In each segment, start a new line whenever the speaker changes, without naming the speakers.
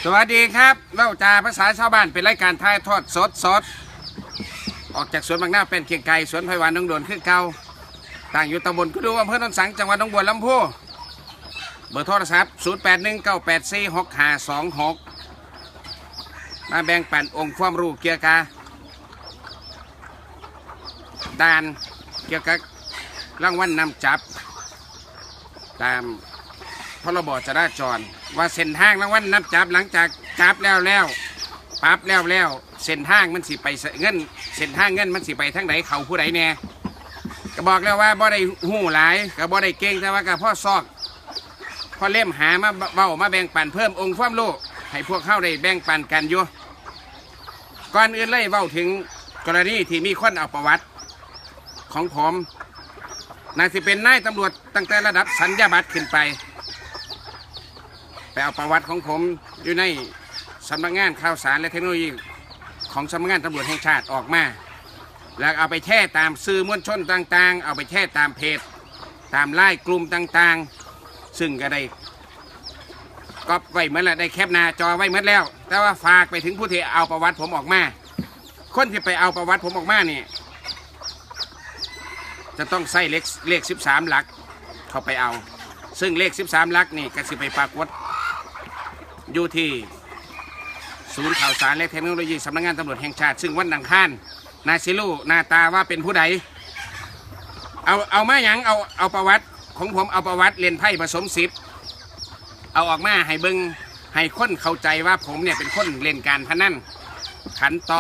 สวัสดีครับเล่าจาภาษาชาวบ้านเป็นรายการถ่ายทอดสดออกจากสวนบางนาเป็นเคียงไก่สวนไผ่หวานน้องโดนขึ้นเก่าต่างอยู่ตำบลกุดูอำเภอโนนสังจังหวัดหนองบัวลำพูเบอร์โทรศัพท์0819846526มาแบ่งปันองค์ความรู้เกี่ยวกับด้านเกี่ยวกับรางวัลนำจับตามพรบจราจรว่าเส้นทางรางวัลนำจับหลังจากจับแล้วปรับแล้วเส้นทางมันสิไปเงินเส้นทางเงินมันสิไปทางไหนเขาผู้ใดแน่ก็บอกแล้วว่าบ่ได้หู้หลายก็บ่ได้เก่งแต่ว่าก็พ่อซอกพ่อเล่มหามาเบามาแบ่งปันเพิ่มองค์ความรู้ให้พวกเข้าได้แบ่งปันกันอยู่ก่อนอื่นเลยเว้าถึงกรณีที่มีคนเอาประวัติของผมน่าจะเป็นนายตำรวจตั้งแต่ระดับสัญญาบัตรขึ้นไปเอาประวัติของผมอยู่ในสำนักงานข่าวสารและเทคโนโลยีของสำนักงานตำรวจแห่งชาติออกมาแล้วเอาไปแช่ตามสื่อมวลชนต่างๆเอาไปแช่ตามเพจตามไลน์กลุ่มต่างๆซึ่งก็ได้ก๊อปไว้เหมือนแล้วได้แคปหน้าจอไว้เหมือนแล้วแต่ว่าฝากไปถึงผู้ที่เอาประวัติผมออกมาคนที่ไปเอาประวัติผมออกมานี่จะต้องใส่เลข13หลักเข้าไปเอาซึ่งเลข13หลักนี่ก็สิไปปรากฏอยู่ที่ศูนย์ข่าวสารและเทคโนโลยีสำนักงานตำรวจแห่งชาติซึ่งวันอังคารนาซิลูนาตาว่าเป็นผู้ใดเอามาอย่างเอาประวัติของผมเอาประวัติเรียนไพ่ผสม10เอาออกมาให้เบิ้งให้คนเข้าใจว่าผมเนี่ยเป็นคนเล่นการพนันขันต่อ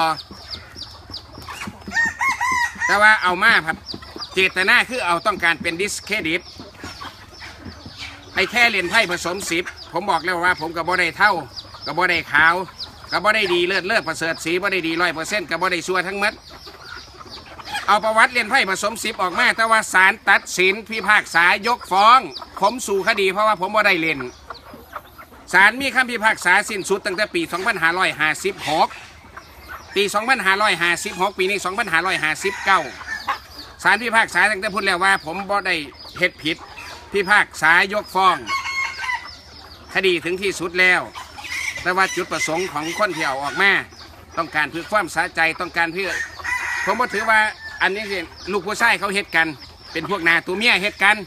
แต่ว่าเอามาครับเจตนาคือเอาต้องการเป็นดิสเครดิตไอ้แค่เรียนไพ่ผสม10ผมบอกแล้วว่าผมกับบ่ได้เท่ากับบ่ได้ขาวกับบ่ได้ดีเลิศประเสริฐสีบ่ได้ดี100%กับบ่ได้ชัวทั้งหมดเอาประวัติเรียนไพ่ผสม10ออกมาแต่ว่าศาลตัดสินพิพากษายกฟ้องผมสู่คดีเพราะว่าผมบ่ได้เล่นศาลมีคำพิพากษาสิ้นสุดตั้งแต่ปี2556ปี2556ปีนี้2559ศาลพิพากษาตั้งแต่พูดแล้วว่าผมบ่ได้เฮ็ดผิดพิพากษายกฟ้องคดีถึงที่สุดแล้วแต่ว่าจุดประสงค์ของคนที่เอาออกมาต้องการเพื่อความสะใจต้องการเพื่อผมก็ถือว่าอันนี้ลูกผู้ชายเขาเฮ็ดกันเป็นพวกนาตัวเมียเฮ็ดกัน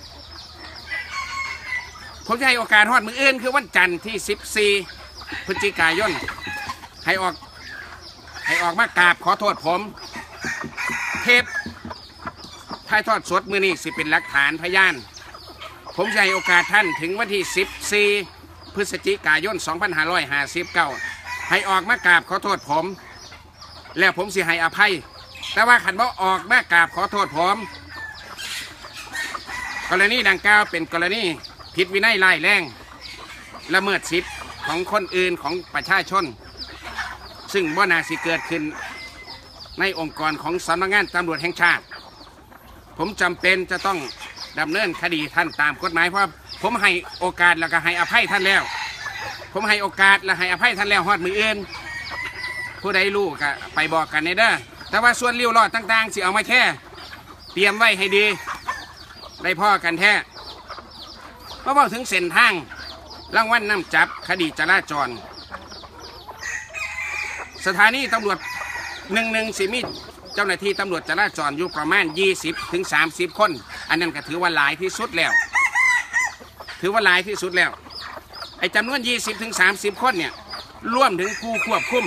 ผมจะให้โอกาสฮอดมืออื่นคือวันจันทร์ที่14พฤศจิกายนให้ออกมากราบขอโทษผมเทปถ่ายทอดสดมือนี้สิเป็นหลักฐานพยานผมจะให้โอกาสท่านถึงวันที่14พฤศจิกายน2559ให้ออกมากราบขอโทษผมแล้วผมสิให้อภัยแต่ว่าขันบ่ออกมากราบขอโทษผมกรณีดังกล่าวเป็นกรณีผิดวินัยร้ายแรงละเมิดสิทธิ์ของคนอื่นของประชาชนซึ่งบ่น่าสิเกิดขึ้นในองค์กรของสำนักงานตำรวจแห่งชาติผมจำเป็นจะต้องดำเนินคดีท่านตามกฎหมายเพราะผมให้โอกาสแล้วก็ให้อภัยท่านแล้วผมให้โอกาสและให้อภัยท่านแล้วฮอดมืออื่นผู้ใดรู้ก็ไปบอกกันในเด้อแต่ว่าส่วนเลี้ยวรอดต่างๆสิเอามาแค่เตรียมไว้ให้ดีได้พ่อกันแท้เพราะว่าถึงเส้นทางรางวัลนำจับคดีจราจรสถานีตำรวจ11สิมีเจ้าหน้าที่ตำรวจจราจรอยู่ประมาณ20-30 คนอันนั้นก็ถือว่าหลายที่สุดแล้วไอ้จำนวน20-30 คนเนี่ยร่วมถึงผู้ควบคุม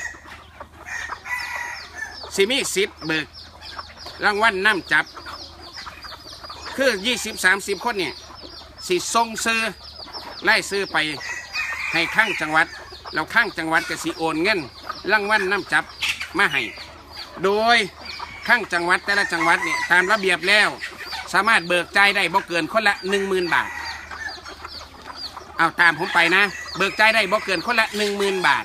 สิมีสิทธิ์เบิกรางวัลนำจับคือ20-30 คนเนี่ยสิส่งซื้อไล่ซื้อไปให้ข้างจังหวัดแล้วข้างจังหวัดก็สิโอนเงินรางวัลนำจับมาให้โดยข้างจังหวัดแต่ละจังหวัดเนี่ยตามระเบียบแล้วสามารถเบิกจ่ายได้บ่เกินคนละ 10,000 บาทเอาตามผมไปนะเบิกจ่ายได้บ่เกินคนละ 10,000 บาท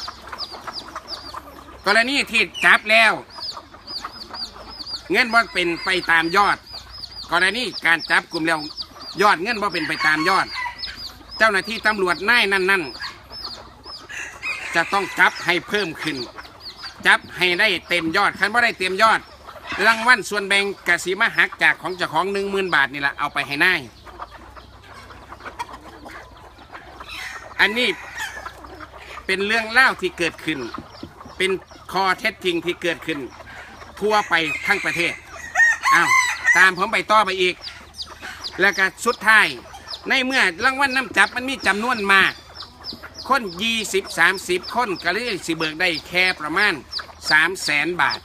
กรณีที่จับแล้วเงินบ่เป็นไปตามยอดกรณีการจับกลุ่มแล้วยอดเงินบ่เป็นไปตามยอดเจ้าหน้าที่ตำรวจนายนั่นจะต้องจับให้เพิ่มขึ้นจับให้ได้เต็มยอดคันบ่ได้เต็มยอดรางวัลส่วนแบ่งกสิมาหักจากของเจ้าของ 10,000 บาทนี่แหละเอาไปให้นาย อันนี้เป็นเรื่องเล่าที่เกิดขึ้นเป็นคอเท็จจริงที่เกิดขึ้นทั่วไปทั้งประเทศอ้าวตามผมไปต่อไปอีกแล้วก็สุดท้ายในเมื่อรางวัลน้ำจับมันมีจำนวนมากคน20-30 คนก็เลยสิเบิกได้แค่ประมาณ300,000 บาท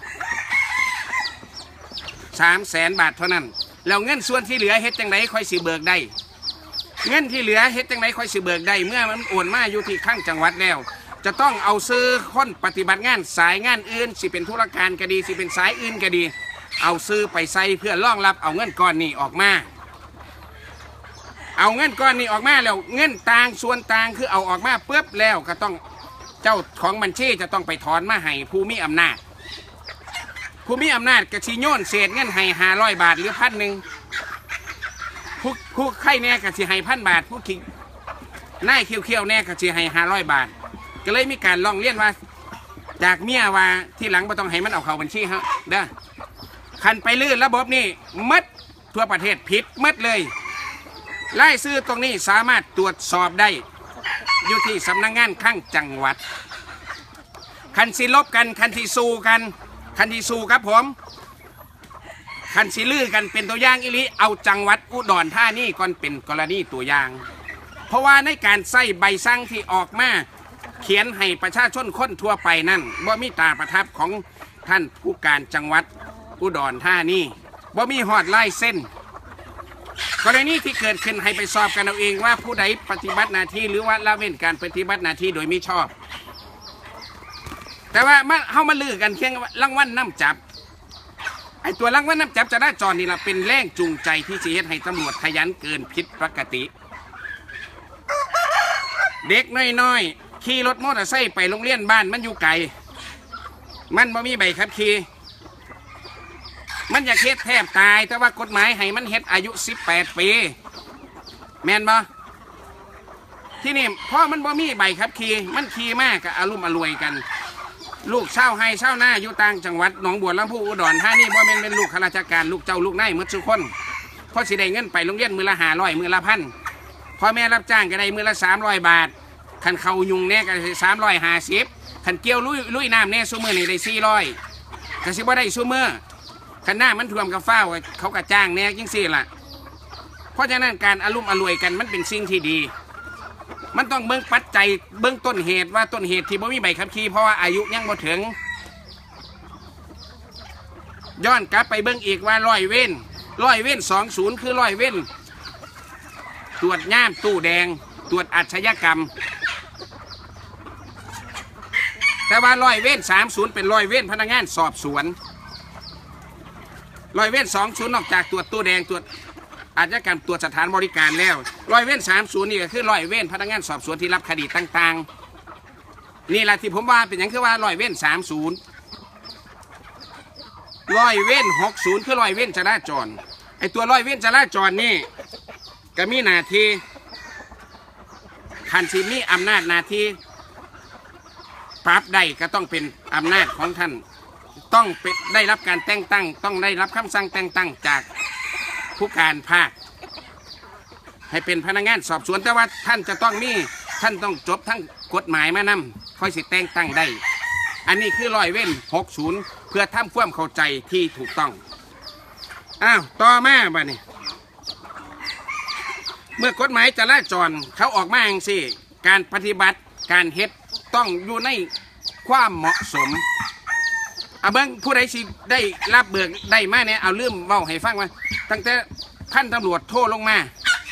300,000 บาทเท่านั้นแล้วเงินส่วนที่เหลือเฮ็ดจังไดค่อยสิเบิกได้เงินที่เหลือเฮ็ดจังไดค่อยสิเบิกได้เมื่อมันโอนมาอยู่ที่ข้างจังหวัดแล้วจะต้องเอาซื้อคนปฏิบัติงานสายงานอื่นสิเป็นธุรการก็ดีสิเป็นสายอื่นก็ดีเอาซื้อไปใส่เพื่อรองรับเอาเงินก้อนนี้ออกมาเอาเงินก้อนนี้ออกมาแล้วเงินต่างส่วนต่างคือเอาออกมาปุ๊บแล้วก็ต้องเจ้าของบัญชีจะต้องไปถอนมาให้ผู้มีอำนาจผู้มีอำนาจกระชิโยนเศษเงินให้500 บาทหรือ1,000ผู้ไข่แน่กระชิให้1,000 บาทผู้ขี้นายเขี้ยวแน่กระชิให้500 บาทก็เลยมีการร้องเรียนว่าจากเมียว่าที่หลังไม่ต้องให้มันเอาเข้าบัญชีฮะเด้อคันไปลื่นระบบนี่มัดทั่วประเทศผิดมัดเลยไล่ซื้อตรงนี้สามารถตรวจสอบได้อยู่ที่สำนักงานข้างจังหวัดคันสิลบกันคันสิสู้กันคันสิสู้ครับผมคันสิลือกันเป็นตัวอย่างอิลิเอาจังหวัดอุดรธานีก่อนเป็นกรณีตัวอย่างเพราะว่าในการใส่ใบสั่งที่ออกมาเขียนให้ประชาชนคนทั่วไปนั่นบ่มีตาประทับของท่านผู้การจังหวัดอุดรธานีบ่มีหอดลายเส้นกรณีที่เกิดขึ้นให้ไปสอบกันเอาเองว่าผู้ใดปฏิบัติหน้าที่หรือว่าละเว้นการปฏิบัติหน้าที่โดยมิชอบแต่ว่าเข้ามาลือกันเพียงรางวัลน้ำจับไอตัวรางวัลน้ำจับจะได้จอนี่ละเป็นแรงจูงใจที่จะให้ตำรวจขยันเกินผิดปกติเด็กน้อยๆขี่รถมอเตอร์ไซค์ไปโรงเรียนบ้านมันอยู่ไกลมันไม่มีใบขับขี่มันอยากเฮ็ดแทบตายแต่ว่ากฎหมายให้มันเฮ็ดอายุ18 ปีแม่นบ่ที่นี่พ่อมันบ่มีใบขับขี่มันขี่มากกับอารมณ์อรวยกันลูกเช่าให้เช่าหน้าอยู่ต่างจังหวัดหนองบัวลำพูอุดรธานีบ่แม่นเป็นลูกข้าราชการลูกเจ้าลูกนายหมดทุกคนเพราะสิได้เงินไปโรงเรียนมื้อละ500มื้อละ1,000พ่อแม่รับจ้างก็ได้มื้อละ300 บาทคันเขายุงแน่ก็350คันเกี่ยวลุยน้ำแน่ซุมื้อนี่ได้400ก็สิบ่ได้ซุมื้อคันหน้ามันท่วมกับฟ้าเขากระจ้างแน่ยิ่งสิล่ะเพราะฉะนั้นการอารมณ์อรวยกันมันเป็นสิ่งที่ดีมันต้องเบิ่งปัจจัยเบิ่งต้นเหตุว่าต้นเหตุที่บ่มีใบขับขี่เพราะว่าอายุยังบ่ถึงย้อนกลับไปเบิ่งอีกว่าร้อยเว้น20คือร้อยเว้นตรวจย่ามตู้แดงตรวจอาชญากรรมแต่ว่าร้อยเว้น30เป็นร้อยเว้นพนักงานสอบสวนร้อยเว้น20นอกจากตรวจตู้แดงตรวจอาชญากรรมตรวจสถานบริการแล้วร้อยเว้น30นี่ก็คือร้อยเว้นพนักงานสอบสวนที่รับคดีต่างๆนี่แหละที่ผมว่าเป็นอย่างคือว่าร้อยเว้น30ร้อยเว้น60คือร้อยเว้นจราจรไอตัวร้อยเว้นจราจรนี่ก็มีหน้าที่คันสิมีอำนาจหน้าที่ปรับได้ก็ต้องเป็นอำนาจของท่านต้องได้รับการแต่งตั้งต้องได้รับคำสั่งแต่งตั้งจากผู้การภาคให้เป็นพนักงานสอบสวนแต่ว่าท่านจะต้องมีท่านต้องจบทั้งกฎหมายมานำค่อยสิแต่งตั้งได้อันนี้คือร้อยเว้น60เพื่อทำความเข้าใจที่ถูกต้องอ้าวต่อมาบ่นี่เมื่อกฎหมายจราจรเขาออกมาอย่างสิการปฏิบัติการเฮ็ดต้องอยู่ในความเหมาะสมเบิ้งผู้ใดสิได้รับเบิกได้มาเนี่ยเอาเรื่องเว้าให้ฟังว่าตั้งแต่พันตำรวจโทรลงมา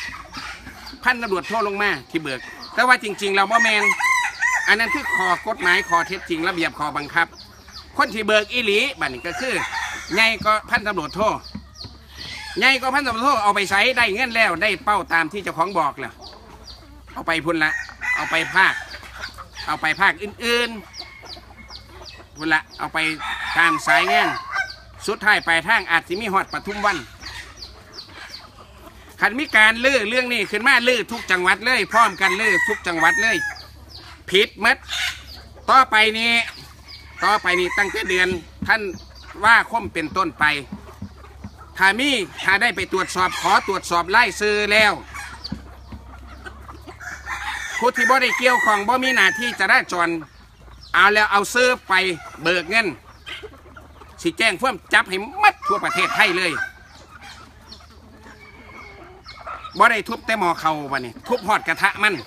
ที่เบิกแต่ว่าจริงๆเราบ่แมนอันนั้นคือข้อกฎหมายข้อเท็จจริงระเบียบข้อบังคับคนที่เบิกอีหลีบัดนี้ก็คือไงก็พันตำรวจโทรไงก็พันตำรวจโทรเอาไปใช้ได้เงินแล้วได้เป้าตามที่เจ้าของบอกแล้วเอาไปพุ่นละเอาไปภาคอื่นๆพุ่นละเอาไปตามสายงานสุดท้ายปลายทางอาจจะมีฮอดปทุมวันขันมีการลื้อเรื่องนี้ขึ้นมาลื้อทุกจังหวัดเลยพร้อมกันลื้อทุกจังหวัดเลยผิดมัดต่อไปนี้ตั้งแต่เดือนท่านว่าคมเป็นต้นไปถ้าได้ไปตรวจสอบขอตรวจสอบไล่ซื้อแล้วผู้ที่บ่ได้เกี่ยวของบ่มีหน้าที่จราจรเอาแล้วเอาซื้อไปเบิกเงินสิแจ้งเพิ่มจับให้มัดทั่วประเทศไทยเลยบ่ได้ทุบแต่หมอเขาบ่นี่ทุบหอดกระทะมัน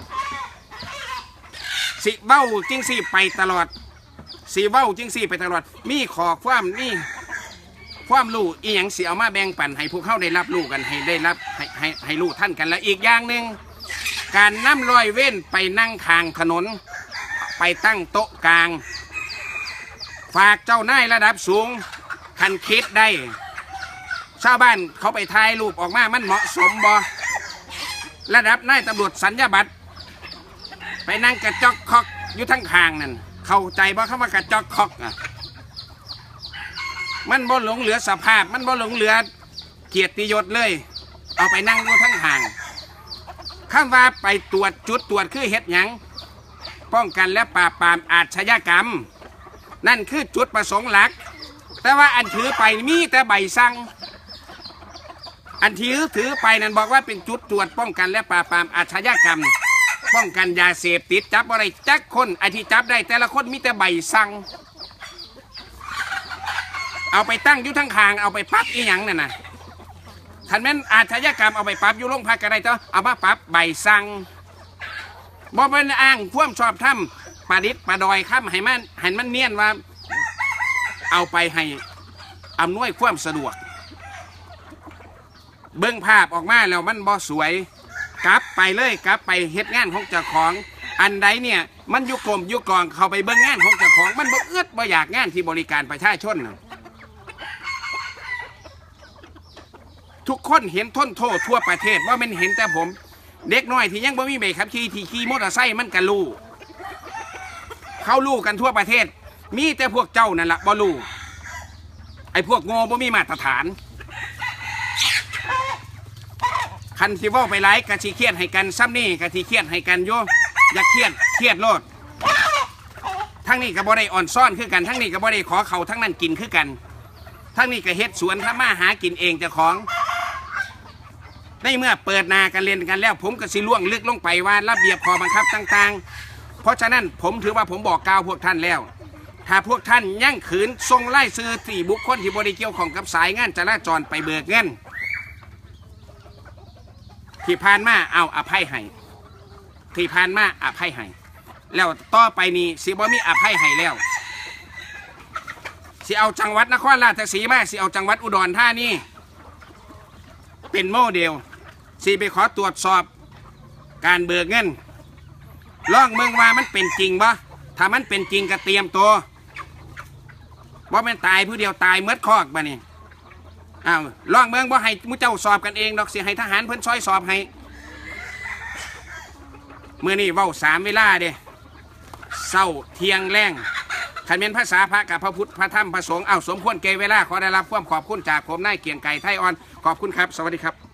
สิเว้าจริงสิไปตลอดสิเว้าจริงสิไปตลอดมีขอความรู้อีหยังสิเอามาแบ่งปันให้พวกเขาได้รับรู้กันให้ได้รับให้รู้ท่านกันแล้วอีกอย่างหนึ่งการนำรอยเว้นไปนั่งทางถนนไปตั้งโต๊ะกลางฝากเจ้านายระดับสูงคันคิดได้ชาวบ้านเขาไปถ่ายรูปออกมามันเหมาะสมบ่ระดับนายตำรวจสัญญาบัตรไปนั่งกระจอกคอกอยู่ทั้งทางนั่นเข้าใจบ่คำว่ากระจอกคอกอ่ะมันบ่หลงเหลือสภาพมันบ่หลงเหลือเกียรติยศเลยเอาไปนั่งอยู่ทั้งทางข้ามว่าไปตรวจจุดตรวจคือเฮ็ดหยังป้องกันและปราบปรามอาชญากรรมนั่นคือจุดประสงค์หลักแต่ว่าอันถือไปมีแต่ใบสั่งอันถือไปนั่นบอกว่าเป็นจุดตรวจป้องกันและปราบปรามอาชญากรรมป้องกันยาเสพติดจับอะไรจักคนไอที่จับได้แต่ละคนมีแต่ใบสั่งเอาไปตั้งอยู่ทั้งคางเอาไปปั๊บอีหยังนั่นน่ะท่านแม่นอาชญากรรมเอาไปปั๊บอยู่โรงพักก็ได้เจ้าเอามาปั๊บใบสั่งบ่เป็นอ้างพ่วงชอบทำประดิษฐ์ประดอยข้ามให้มันเนียนว่าเอาไปให้อำนวยความสะดวกเบิ่งภาพออกมาแล้วมันบ่สวยกลับไปเลยกลับไปเฮ็ดงานของเจ้าของอันใดเนี่ยมันยุกลมยุกองเข้าไปเบิ่งงานของเจ้าของมันบ่เอื้อบ่อยากงานที่บริการประชาชนทุกคนเห็นท้นโทษทั่วประเทศว่ามันเห็นแต่ผมเด็กน้อยที่ยังบ่มีใบขับขี่ที่ขี่มอเตอร์ไซค์มันก็รู้เขารู้กันทั่วประเทศมีแต่พวกเจ้านั่นแหละบ่รู้ไอ้พวกโง่บ่มีมาตรฐานคันสิว่าไปไล่กะสิเครียดให้กันซ้ำนี่กะสิเครียดให้กันโยอย่าเครียดโลดทั้งนี้ก็บ่ได้อ่อนซ่อนคือกันทั้งนี้ก็บ่ได้ขอเขาทั้งนั้นกินคือกันทั้งนี้ก็เฮ็ดสวนทำมาหากินเองเจ้าของในเมื่อเปิดนากันเรียนกันแล้วผมก็สิล่วงลึกลงไปว่าระเบียบข้อบังคับต่างๆเพราะฉะนั้นผมถือว่าผมบอกกล่าวพวกท่านแล้วถ้าพวกท่านยั่งขืนทรงไล่ซื้อสี่บุคคลที่บริเกี่ยวของกับสายงานจราจรไปเบิกเงินที่ผ่านมาเอาอภัยให้ที่ผ่านมาอภัยให้แล้วต่อไปนี้สิบ่มีอภัยให้แล้วสิเอาจังหวัดนครราชสีมาสิเอาจังหวัดอุดรธานีเป็นโมเดลสิไปขอตรวจสอบการเบิกเงินลองเมืองว่ามันเป็นจริงบ่ถ้ามันเป็นจริงก็เตรียมตัวว่ามันตายผู้เดียวตายเมื่อคอกบ่นี่อ้าวลองเมืองบ่ให้มุเจ้าสอบกันเองดอกสิให้ทหารเพิ่นซอยสอบให้เมื่อนี่เว้า3 เวลาเด้เศร้าเที่ยงแรงคันเป็นภาษาพระกับพระพุทธพระธรรมพระสงฆ์เอาสมควรเกเวลาขอได้รับความขอบคุณจากผมนายเกียงไก่ไทยอ่อนขอบคุณครับสวัสดีครับ